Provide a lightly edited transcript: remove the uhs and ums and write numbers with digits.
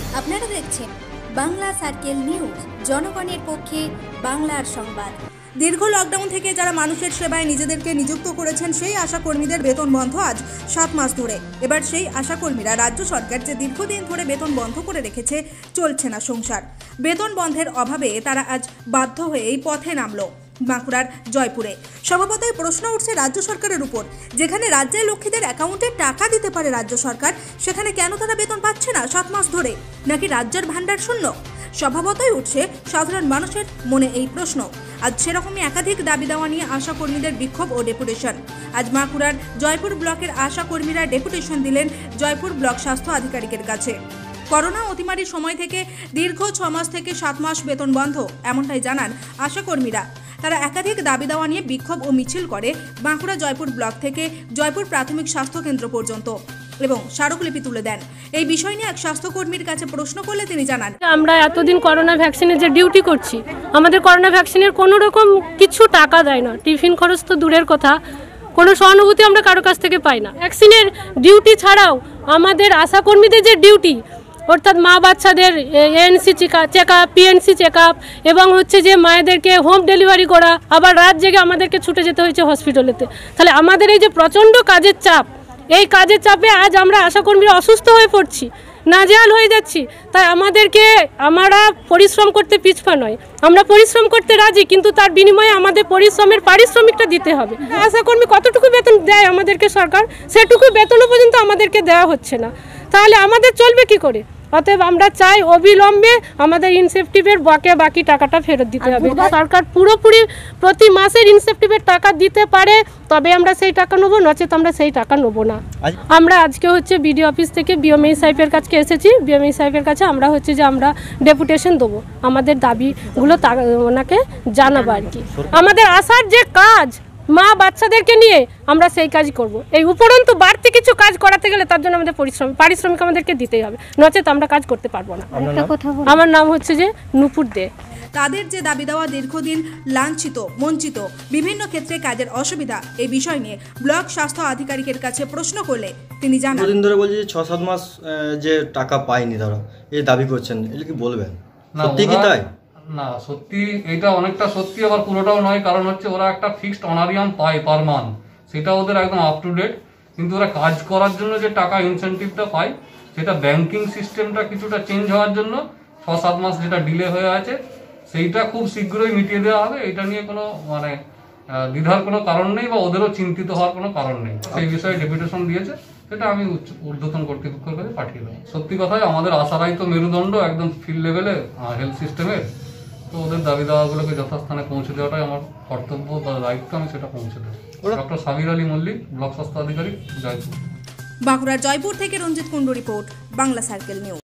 আপনারা দেখছেন Bangla circle news, জনগণের পক্ষে বাংলার সংবাদ। দীর্ঘ লকডাউন থেকে যারা মানুষের সেবায় নিজেদেরকে নিযুক্ত করেছেন সেই আশাকর্মীদের বেতন বন্ধ আজ 7 মাস ধরে। এবার সেই আশাকর্মীরা রাজ্য সরকার যে দীর্ঘদিন ধরে বেতন বন্ধ করে রেখেছে, চলছে না সংসার। বেতন বন্ধের অভাবে তারা আজ বাধ্য হয়ে এই পথে নামলো বাঁকুড়ার জয়পুরে। স্বভাবতই প্রশ্ন উঠছে রাজ্য সরকারের উপর, যেখানে রাজ্যের লক্ষ্মীদের অ্যাকাউন্টে টাকা দিতে পারে রাজ্য সরকার, সেখানে কেন তারা বেতন পাচ্ছে না 7 মাস ধরে? নাকি রাজ্যের ভান্ডার শূন্য? স্বভাবতই উঠছে সাধারণ মানুষের মনে এই প্রশ্ন। আজ সেরকমই একাধিক দাবি দেওয়া নিয়ে আশাকর্মীদের বিক্ষোভ ও ডেপুটেশন। আজ বাঁকুড়ার জয়পুর ব্লকের আশাকর্মীরা ডেপুটেশন দিলেন জয়পুর ব্লক স্বাস্থ্য আধিকারিকের কাছে। করোনা অতিমারির সময় থেকে দীর্ঘ 6 মাস থেকে 7 মাস বেতন বন্ধ, এমনটাই জানান আশাকর্মীরা। তারা একাধিক দাবি দেওয়া নিয়ে বিক্ষোভ ও মিছিল করে বাঁকুড়া জয়পুর ব্লক থেকে জয়পুর প্রাথমিক স্বাস্থ্য কেন্দ্র পর্যন্ত এবং স্মারকলিপি তুলে দেন। এই বিষয় নিয়ে এক স্বাস্থ্যকর্মীর কাছে প্রশ্ন করলে তিনি জানান, আমরা এতদিন করোনা ভ্যাকসিনের যে ডিউটি করছি, আমাদের করোনা ভ্যাকসিনের কোনো রকম কিছু টাকা দেয় না। টিফিন খরচ তো দূরের কথা, কোনো সহানুভূতি আমরা কারো কাছ থেকে পাই না। ভ্যাকসিনের ডিউটি ছাড়াও আমাদের আশাকর্মীদের যে ডিউটি, অর্থাৎ মা বাচ্চাদের ANC check up, PNC check up এবং হচ্ছে যে মায়েদেরকে হোম ডেলিভারি করা, আবার রাত জেগে আমাদেরকে ছুটে যেতে হয়েছে হসপিটালেতে। তাহলে আমাদের এই যে প্রচণ্ড কাজের চাপ, এই কাজের চাপে আজ আমরা আশাকর্মীরা অসুস্থ হয়ে পড়ছি, নাজেহাল হয়ে যাচ্ছি। তাই আমরা পরিশ্রম করতে পিছপা নয়, আমরা পরিশ্রম করতে রাজি, কিন্তু তার বিনিময়ে আমাদের পরিশ্রমের পারিশ্রমিকটা দিতে হবে। আশাকর্মী কতটুকু বেতন দেয় আমাদেরকে সরকার, সেটুকু বেতনও পর্যন্ত আমাদেরকে দেওয়া হচ্ছে না। তাহলে আমাদের চলবে কি করে? অতএব আমরা চাই অবিলম্বে আমাদের ইনসেপটিভের বাকি টাকাটা ফেরত দিতে হবে। সরকার পুরোপুরি প্রতি মাসের ইনসেপটিভের টাকা দিতে পারে, তবে আমরা সেই টাকা নেবো, নচেত আমরা সেই টাকা নেবো না। আমরা আজকে হচ্ছে বিডিও অফিস থেকে বিএমই সাহেবের কাছে এসেছি। বিএমই সাহেবের কাছে আমরা ডেপুটেশন দেবো, আমাদের দাবিগুলো ওনাকে জানাবো আর কি। আমাদের আসার যে কাজ মা বাচ্চাদেরকে নিয়ে, আমরা সেই কাজই করব। এই উপরন্তু বাড়তি কিছু কাজ করাতে গেলে তার জন্য আমাদের পারিশ্রমিক আমাদেরকে দিতেই হবে, নচেত আমরা কাজ করতে পারবো না। আমার নাম হচ্ছে যে নূপুর দে। তাদের যে দাবি দেওয়া দীর্ঘদিন লাঞ্ছিত, বঞ্চিত, বিভিন্ন ক্ষেত্রে কাজের অসুবিধা, এই বিষয় নিয়ে ব্লক স্বাস্থ্য আধিকারিকের কাছে প্রশ্ন করলে তিনি জানান, দিন ধরে বলছি যে 6-7 মাস যে টাকা পায়নি তারা, এই দাবি করছেন, এটা কি বলবেন? সত্যি কি তাই? না, সত্যি এটা অনেকটা সত্যি, আবার পুরোটাও নয়। কারণ হচ্ছে ওরা একটা ফিক্সড অনারিয়াম পায় পার মান্থ, সেটা ওদের একদম আপ টু ডেট। কিন্তু ওরা কাজ করার জন্য যে টাকা ইনসেন্টিভটা পায়, সেটা ব্যাংকিং সিস্টেমটা কিছুটা চেঞ্জ হওয়ার জন্য 6-7 মাস যেটা ডিলে হয়ে আছে, সেইটা খুব শীঘ্রই মিটিয়ে দেওয়া হবে। এটা নিয়ে কোনো দ্বিধার কোনো কারণ নেই, বা ওদেরও চিন্তিত হওয়ার কোনো কারণ নেই। সেই বিষয়ে ডেপুটেশন দিয়েছে, সেটা আমি ঊর্ধ্বতন কর্তৃপক্ষের কাছে পাঠিয়ে দেবো। সত্যি কথাই আমাদের আশারাই তো মেরুদণ্ড একদম ফিল্ড লেভেলে হেলথ সিস্টেমের, তো ওদের দাবি দাওয়াগুলোকে যথাস্থানে পৌঁছে দেওয়াটাই আমার কর্তব্য বা দায়িত্ব, আমি সেটা পৌঁছে দেবো। ডক্টর সাবির আলী মল্লিক, ব্লক স্বাস্থ্য আধিকারিক, জয়পুর। বাঁকুড়ার জয়পুর থেকে Ranjit Kundu report, Bangla circle news.